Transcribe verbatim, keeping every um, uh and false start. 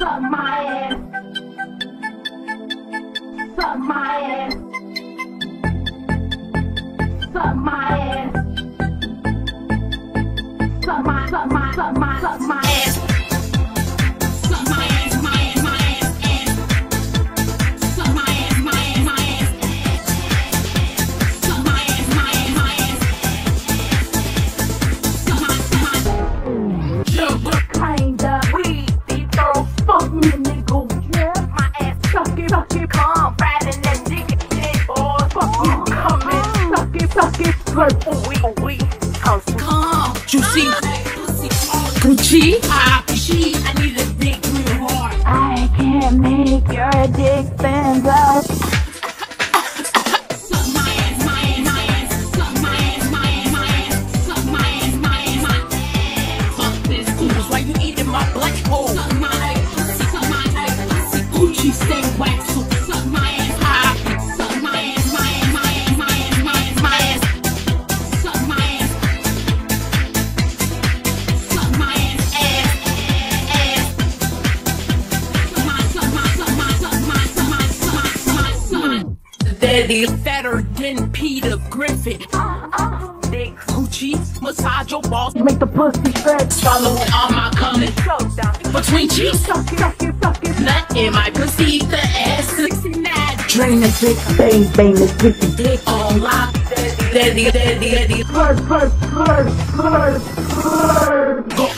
Suck my ass. Suck my ass. Suck my ass. Suck my, suck my, suck my, suck my ass. Suck my ass, my ass, my ass, ass. Suck my ass, my ass, my ass. Suck my ass, my ass, my ass. Suck my, suck my. Sugar kinda weedy, throw fuck me, nigga. Yeah, my ass, suck it, suck it, come, riding that dick, dick, boy, fuck you, coming, suck it, suck it, slurp, ooh wee, ooh wee, come, come, juicy, pucci, pucci, I need a dick real hard. I can't make your dick bend up. Suck my ass, my ass, my ass, suck my ass, my ass, my ass, suck my ass, my ass, my ass. Fuck this, who's why you eating my black hole? Suck my ass, suck my ass, pucci, stay whack, so suck my ass, ah, suck my ass, my ass, my ass, my ass, my ass, my ass, suck my ass, suck my ass, ass, ass, suck my, suck my, suck my, suck my, suck my, suck my, suck my, suck my. Daddy fatter than Peter Griffin. Big pucci, massage your balls, make the pussy stretch. Swallowing all my coming between cheeks. Suck it, suck it, suck it. Nut in my pussy, the ass sixty-nine. Drynêss, dick, bang, bang, this pussy dick on lock. Daddy, daddy, daddy. Slurp, slurp, slurp, slurp, slurp.